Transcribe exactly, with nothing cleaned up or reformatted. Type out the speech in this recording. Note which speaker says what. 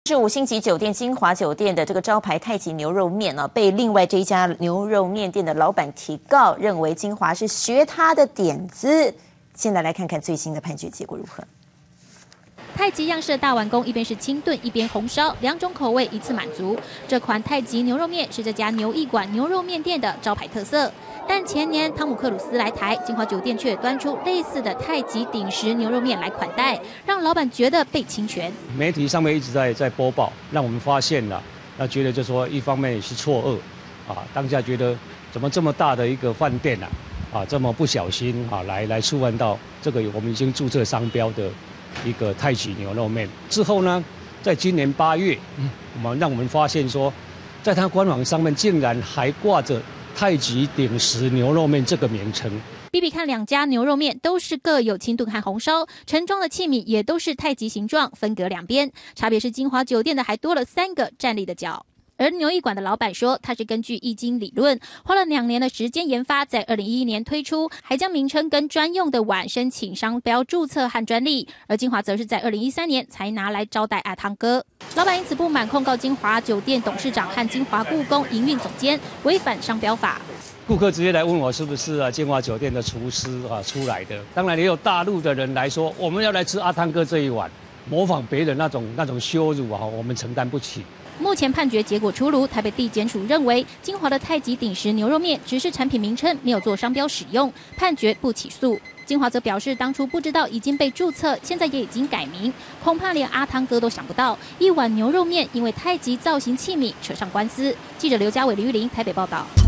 Speaker 1: 是五星级酒店金华酒店的这个招牌太极牛肉面呢、啊，被另外这一家牛肉面店的老板提告，认为金华是学他的点子。现在来看看最新的判决结果如何。
Speaker 2: 太极样式的大碗公，一边是清炖，一边红烧，两种口味一次满足。这款太极牛肉面是这家牛艺馆牛肉面店的招牌特色。但前年汤姆克鲁斯来台，金华酒店却端出类似的太极鼎食牛肉面来款待，让老板觉得被侵权。
Speaker 3: 媒体上面一直在在播报，让我们发现了，那觉得就说一方面是错愕，啊，当下觉得怎么这么大的一个饭店啊，啊这么不小心啊来来触犯到这个我们已经注册商标的一个太极牛肉面。之后呢，在今年八月，嗯，我们让我们发现说，在它官网上面竟然还挂着太极鼎食牛肉面这个名称。
Speaker 2: 比比看，两家牛肉面都是各有清炖和红烧，盛装的器皿也都是太极形状，分隔两边。差别是金华酒店的还多了三个站立的角。而牛艺馆的老板说，他是根据易经理论，花了两年的时间研发，在二零一一年推出，还将名称跟专用的碗申请商标注册和专利。而金华则是在二零一三年才拿来招待阿汤哥。老板因此不满，控告金华酒店董事长和金华故宫营运总监违反商标法。
Speaker 3: 顾客直接来问我是不是啊金华酒店的厨师啊出来的，当然也有大陆的人来说我们要来吃阿汤哥这一碗，模仿别人那种那种羞辱啊，我们承担不起。
Speaker 2: 目前判决结果出炉，台北地检署认为金华的太极鼎食牛肉面只是产品名称，没有做商标使用，判决不起诉。金华则表示，当初不知道已经被注册，现在也已经改名，恐怕连阿汤哥都想不到，一碗牛肉面因为太极造型器皿扯上官司。记者刘家伟、李玉玲台北报道。